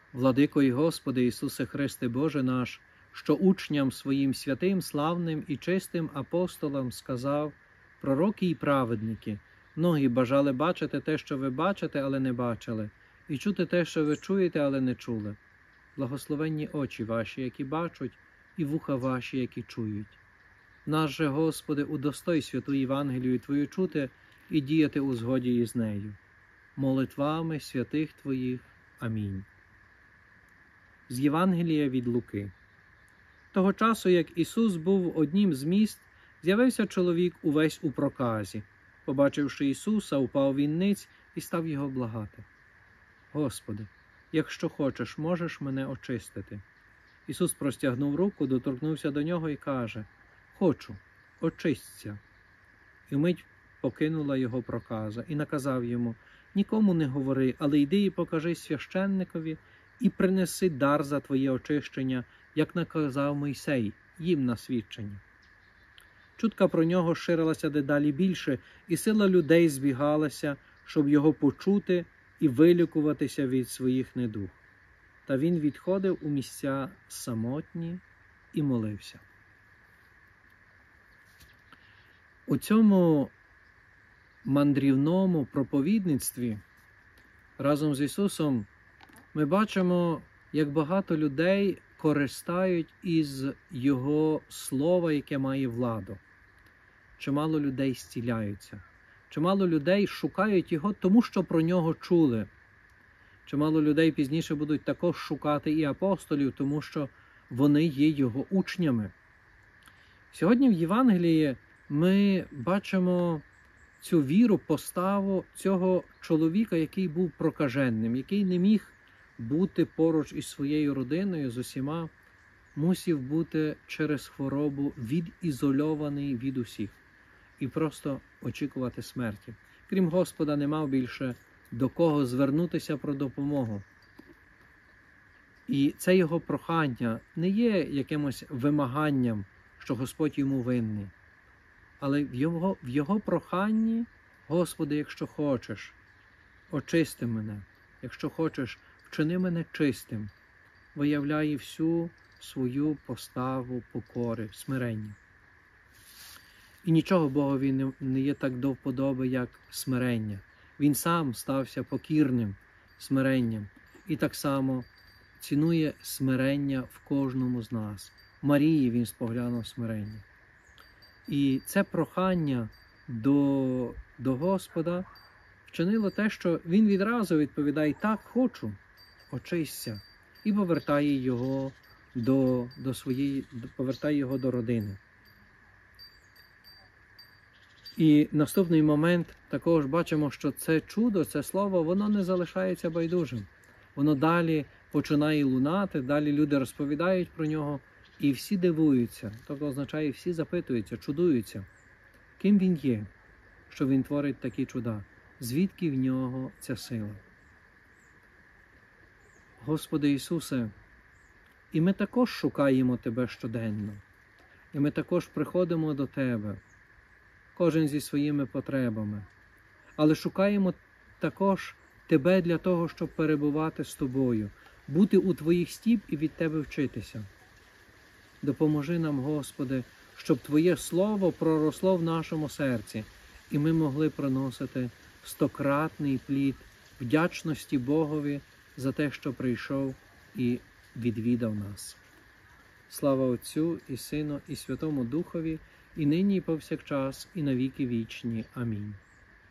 Владико і Господи Ісусе Христе Боже наш, що учням своїм святим, славним і чистим апостолам сказав: пророки і праведники, многі бажали бачити те, що ви бачите, але не бачили, і чути те, що ви чуєте, але не чули. Благословенні очі ваші, які бачать, і вуха ваші, які чують. Нас же, Господи, удостой святу Євангелію Твою чути і діяти у згоді із нею. Молитвами святих Твоїх. Амінь. З Євангелія від Луки. Того часу, як Ісус був однім з міст, з'явився чоловік увесь у проказі. Побачивши Ісуса, упав він ниць і став його благати: Господи, якщо хочеш, можеш мене очистити. Ісус простягнув руку, доторкнувся до нього і каже: Хочу, очисться. І вмить покинула його проказа, і наказав йому: нікому не говори, але йди і покажи священникові, і принеси дар за твоє очищення, як наказав Мойсей, їм на свідчення. Чутка про нього ширилася дедалі більше, і сила людей збігалася, щоб його почути і вилікуватися від своїх недуг. Та він відходив у місця самотні і молився. У цьому мандрівному проповідництві разом з Ісусом ми бачимо, як багато людей користають із Його слова, яке має владу. Чимало людей зціляються. Чимало людей шукають Його, тому що про Нього чули. Чимало людей пізніше будуть також шукати і апостолів, тому що вони є Його учнями. Сьогодні в Євангелії ми бачимо цю віру, поставу цього чоловіка, який був прокаженним, який не міг бути поруч із своєю родиною, з усіма, мусив бути через хворобу відізольований від усіх і просто очікувати смерті. Крім Господа, не мав більше до кого звернутися про допомогу. І це його прохання не є якимось вимаганням, що Господь йому винний. Але в його проханні: Господи, якщо хочеш, очисти мене, якщо хочеш, вчини мене чистим, виявляє всю свою поставу покори, смирення. І нічого Богові не є так до вподоби, як смирення. Він сам стався покірним смиренням і так само цінує смирення в кожному з нас. Марії він споглянув смирення. І це прохання до Господа вчинило те, що він відразу відповідає: так, хочу, очисться, і повертає його повертає його до родини. І наступний момент також бачимо, що це чудо, це слово, воно не залишається байдужим. Воно далі починає лунати, далі люди розповідають про нього, і всі дивуються, тобто означає, всі запитуються, чудуються, ким він є, що він творить такі чуда, звідки в нього ця сила. Господи Ісусе, і ми також шукаємо Тебе щоденно, і ми також приходимо до Тебе, кожен зі своїми потребами, але шукаємо також Тебе для того, щоб перебувати з Тобою, бути у Твоїх стіп і від Тебе вчитися. Допоможи нам, Господи, щоб Твоє Слово проросло в нашому серці, і ми могли приносити стократний плід вдячності Богові за те, що прийшов і відвідав нас. Слава Отцю і Сину і Святому Духові, і нині, і повсякчас, і на віки вічні. Амінь.